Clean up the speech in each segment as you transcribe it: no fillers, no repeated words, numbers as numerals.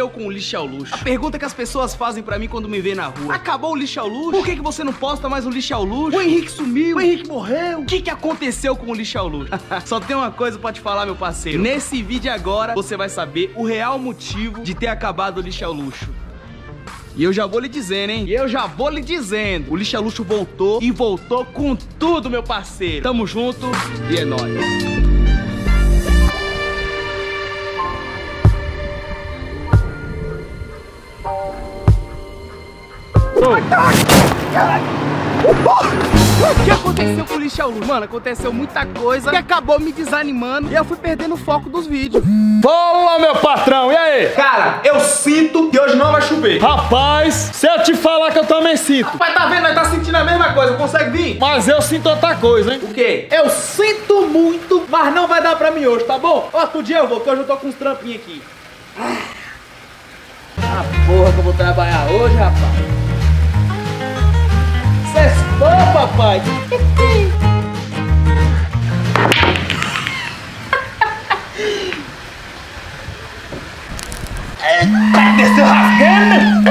aconteceu com o Lixo ao Luxo? A pergunta que as pessoas fazem pra mim quando me vê na rua. Acabou o Lixo ao Luxo? Por que você não posta mais o Lixo ao Luxo? O Henrique sumiu, o Henrique morreu. O que aconteceu com o Lixo ao Luxo? Só tem uma coisa pra te falar, meu parceiro. Nesse vídeo agora, você vai saber o real motivo de ter acabado o Lixo ao Luxo. E eu já vou lhe dizendo, hein? O Lixo ao Luxo voltou e voltou com tudo, meu parceiro. Tamo junto e é nóis. O que aconteceu com o Lixo ao Luxo? Mano, aconteceu muita coisa que acabou me desanimando e eu fui perdendo o foco dos vídeos. Fala, meu patrão, e aí? Cara, eu sinto que hoje não vai chover. Rapaz, se eu te falar que eu também sinto. Rapaz, tá vendo? Nós tá sentindo a mesma coisa, consegue vir? Mas eu sinto outra coisa, hein? O quê? Eu sinto muito, mas não vai dar pra mim hoje, tá bom? Outro dia eu vou, que hoje eu tô com uns trampinhos aqui. Ah, porra que eu vou trabalhar hoje, rapaz. Sextou, papai. Desceu rasgando.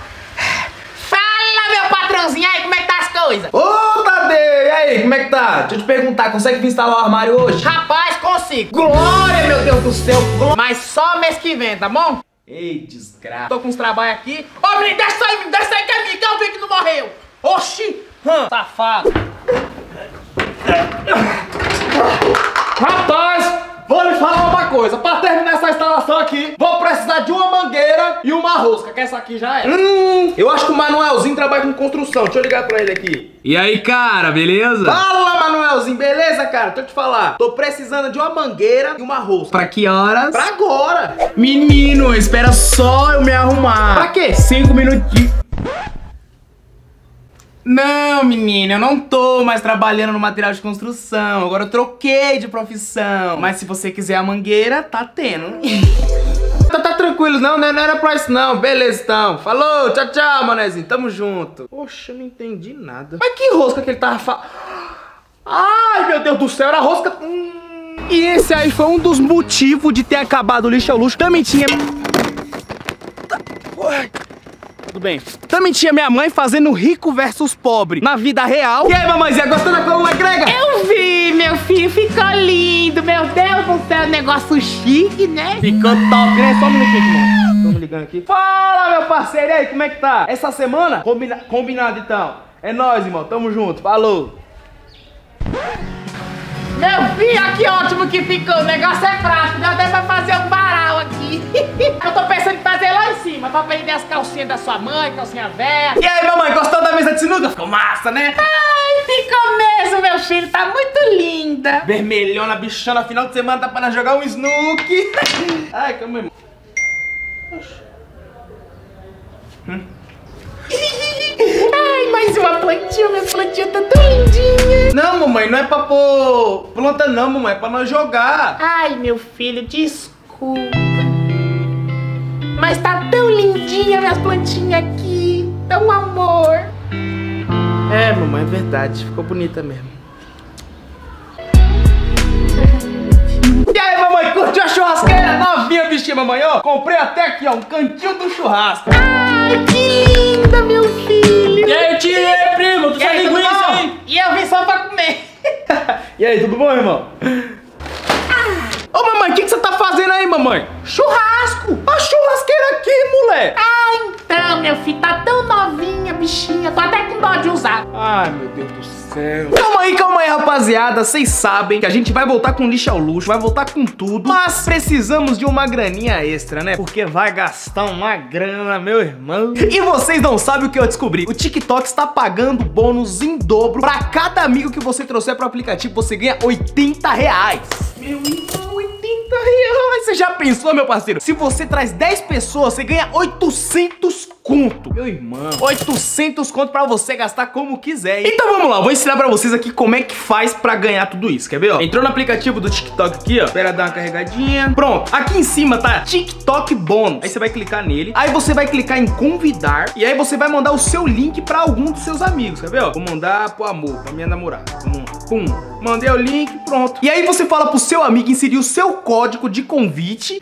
Fala, meu patrãozinho, aí, como é que tá as coisas? Ô, Tadeu, e aí, como é que tá? Deixa eu te perguntar, consegue vir instalar o armário hoje? Rapaz, consigo. Glória, meu Deus do céu. Mas só mês que vem, tá bom? Ei, desgraça. Tô com uns trabalhos aqui. Ô, menino, desce aí que é minha, que eu vi que não morreu. Oxi, safado. Rapaz, vou lhe falar uma coisa. Pra terminar essa instalação aqui, vou precisar de uma mangueira e uma rosca, que essa aqui já é. Eu acho que o Manuelzinho trabalha com construção. Deixa eu ligar pra ele aqui. E aí, cara, beleza? Fala, Manuelzinho, beleza, cara? Deixa eu te falar. Tô precisando de uma mangueira e uma rosca. Pra que horas? Pra agora. Menino, espera só eu me arrumar. Pra quê? 5 minutinhos. Não, menino, eu não tô mais trabalhando no material de construção. Agora eu troquei de profissão. Mas se você quiser a mangueira, tá tendo. Tá tranquilo, não era pra isso não. Beleza, então. Falou, tchau, tchau, manezinho. Tamo junto. Poxa, eu não entendi nada. Mas que rosca que ele tava falando? Ai, meu Deus do céu, era rosca... E esse aí foi um dos motivos de ter acabado o Lixo ao Luxo. Também tinha... Tudo bem. Também tinha minha mãe fazendo rico versus pobre na vida real. E aí, mamãezinha, gostou da coluna grega? Eu vi, meu filho, ficou lindo. Meu Deus do céu, negócio chique, né? Ficou top, né? Só um minutinho aqui, mano. Tô me ligando aqui. Fala, meu parceiro, e aí, como é que tá? Essa semana? Combinado, então. É nóis, irmão. Tamo junto. Falou. Meu filho, que ótimo que ficou. O negócio é prático. Deu até pra fazer um varal aqui. Eu tô pensando em fazer lá em cima, pra prender as calcinhas da sua mãe, calcinha velha. E aí, mamãe, gostou da mesa de sinuca? Ficou massa, né? Ai, ficou mesmo, meu filho. Tá muito linda. Vermelhona, bichona, final de semana dá pra nós jogar um snook. Ai, calma aí. Ai, mais uma plantinha. Minha plantinha tá tão lindinha. Não, mamãe, não é pra pôr planta não, mamãe. É pra nós jogar. Ai, meu filho, desculpa. Mas tá tão lindinha minhas plantinhas aqui. Tão amor. É, mamãe, é verdade. Ficou bonita mesmo. E aí, mamãe, curtiu a churrasqueira? Novinha, bichinha, mamãe, ó. Comprei até aqui, ó, um cantinho do churrasco. Ai, que linda, meu filho. E aí, tia, primo, tu tá linguiça aí? E eu vim só pra comer. E aí, tudo bom, irmão? Ô, mamãe, o que você tá fazendo aí, mamãe? Churrasco. A churrasqueira aqui, moleque. Ah, então, meu filho, tá tão novinha, bichinha. Tô até com dó de usar. Ai, meu Deus do céu. Calma aí, rapaziada. Vocês sabem que a gente vai voltar com Lixo ao Luxo, vai voltar com tudo. Mas precisamos de uma graninha extra, né? Porque vai gastar uma grana, meu irmão. E vocês não sabem o que eu descobri. O TikTok está pagando bônus em dobro. Pra cada amigo que você trouxer pro aplicativo, você ganha R$80. Meu irmão, R$80. Você já pensou, meu parceiro? Se você traz 10 pessoas, você ganha 800 conto. Meu irmão, 800 conto pra você gastar como quiser, hein? Então vamos lá, vou ensinar pra vocês aqui como é que faz pra ganhar tudo isso. Quer ver, ó? Entrou no aplicativo do TikTok aqui, ó. Espera dar uma carregadinha. Pronto, aqui em cima tá TikTok bônus. Aí você vai clicar nele. Aí você vai clicar em convidar. E aí você vai mandar o seu link pra algum dos seus amigos. Quer ver, ó? Vou mandar pro amor, pra minha namorada. Vamos lá. Pum. Mandei o link, pronto. E aí você fala pro seu amigo inserir o seu código de convite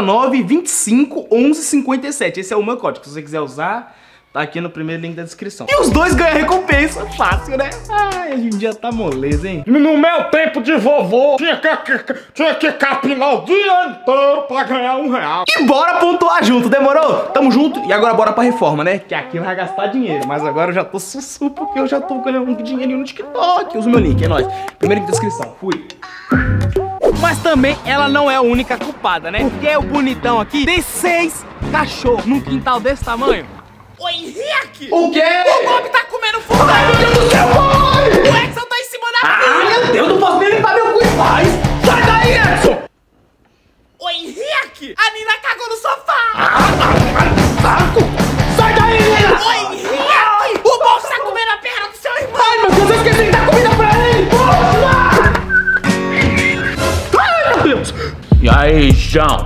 J9251157. Esse é o meu código. Se você quiser usar, tá aqui no primeiro link da descrição. E os dois ganham recompensa. Fácil, né? Ai, hoje em dia tá moleza, hein? No meu tempo de vovô, tinha que capinar o dia inteiro pra ganhar R$1. E bora pontuar junto, demorou? Tamo junto. E agora bora pra reforma, né? Que aqui vai gastar dinheiro. Mas agora eu já tô sussu porque eu já tô ganhando um dinheirinho no TikTok. Usa o meu link, é nóis. Primeiro link da descrição. Fui. Mas também ela não é a única culpada, né? Porque o bonitão aqui tem 6 cachorros num quintal desse tamanho. Ô, Henrique! O quê? O Bob tá comendo fogo! Ai, meu Deus do céu, pai! O Edson tá em cima da Ah, meu Deus, não posso nem limpar meu cu em paz! Sai daí, Edson! Ô, Henrique! A Nina cagou no sofá! Saco! Sai daí, Nina! Ô, Henrique! O Bob tá comendo a perna do seu irmão! Ai, meu Deus, eu esqueci de dar comida pra ele! Poxa! Ai, meu Deus! E aí, João?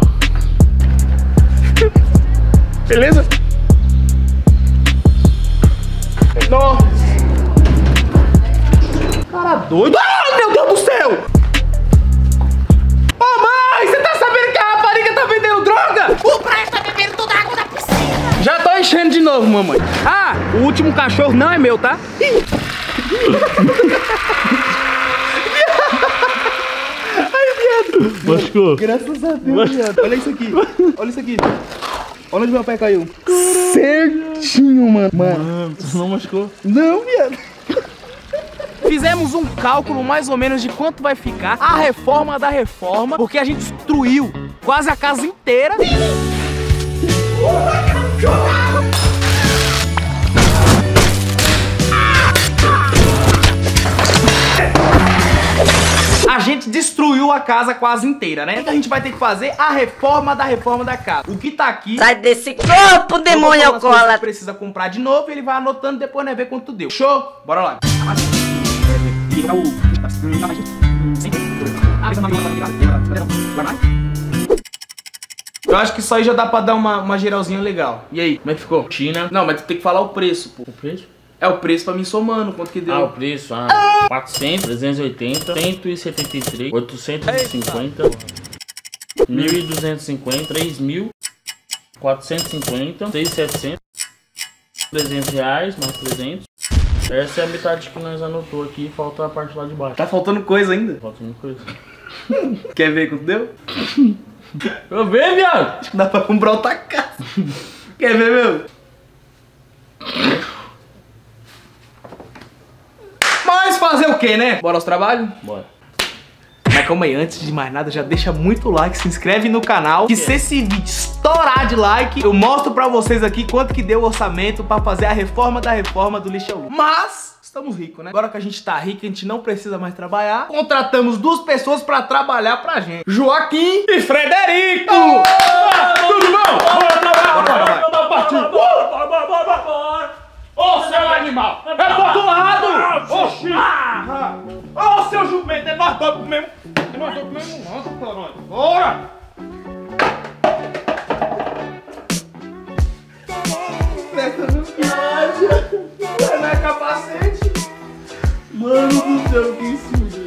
Beleza? Nossa! Cara doido! Ai, meu Deus do céu! Ô, mãe! Você tá sabendo que a rapariga tá vendendo droga? O Brian tá bebendo toda a água da piscina! Já tô enchendo de novo, mamãe. Ah, o último cachorro não é meu, tá? Ai, viado! Machucou? Graças a Deus, viado. Olha isso aqui. Olha isso aqui. Olha onde meu pé caiu. Certinho, mano. Mano, você não machucou? Não, viado. Fizemos um cálculo mais ou menos de quanto vai ficar a reforma da reforma, porque a gente destruiu quase a casa inteira. A gente destruiu a casa quase inteira, né? O que a gente vai ter que fazer? A reforma da casa. O que tá aqui... Sai desse corpo, demônio alcoólatra! Precisa comprar de novo, ele vai anotando, depois né, ver quanto deu. Show? Bora lá. Eu acho que isso aí já dá pra dar uma geralzinha legal. E aí, como é que ficou? China. Não, mas tu tem que falar o preço, pô. O preço? É o preço pra mim somando, quanto que deu. Ah, o preço, 400, 380, 173, 850, 1.250, 3.000, 450, 6.700, 300 reais, mais 300. Essa é a metade que nós anotou aqui, falta a parte lá de baixo. Tá faltando coisa ainda. Falta uma coisa. Quer ver quanto deu? Eu ver, viado! Acho que dá pra comprar outra casa. Quer ver, meu? Mas fazer o que, né? Bora aos trabalhos? Bora. Mas calma aí, antes de mais nada, já deixa muito like, se inscreve no canal. Que se esse vídeo estourar de like, eu mostro pra vocês aqui quanto que deu o orçamento pra fazer a reforma da reforma do Lixo ao Luxo. Mas... estamos ricos, né? Agora que a gente tá rico, a gente não precisa mais trabalhar. Contratamos 2 pessoas pra trabalhar pra gente. Joaquim e Frederico! Tudo bom? Bora trabalhar! Bora partir! Ô, seu animal! É pro outro lado! Oxi! Ô, seu jumento! É nós dois pro mesmo... É nós dois pro mesmo lança, caralho! Bora! Presta no viagem! Não é capacete! Mano do céu, que sujo!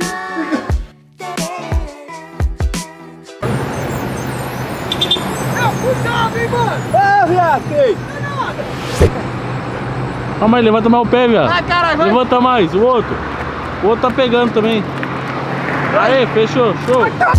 Cuidado, hein, mano! Ah, viado! Calma aí, levanta mais o pé, viado. Ai, caralho, vai! Levanta mais, o outro. O outro tá pegando também. Aê, fechou, show.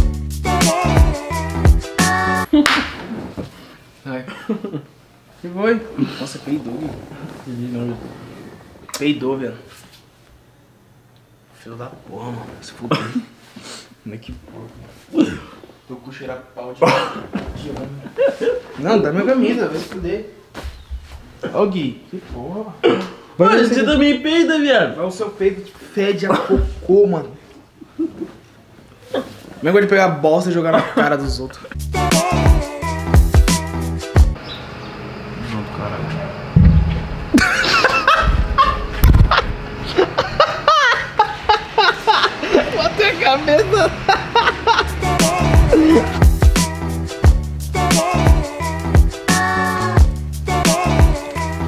Ai. Que foi? Nossa, peidou, velho. Peidou, velho. Filho da porra, mano. Se fudeu. Como é que porra? Tô com cheirar pau de homem. Não, dá minha camisa, vai se fuder. Ó, Gui. Que porra. Mano, você também peida, viado. Mas o seu peito fede a cocô, mano. Não gosto de pegar a bosta e jogar na cara dos outros. Junto, caralho.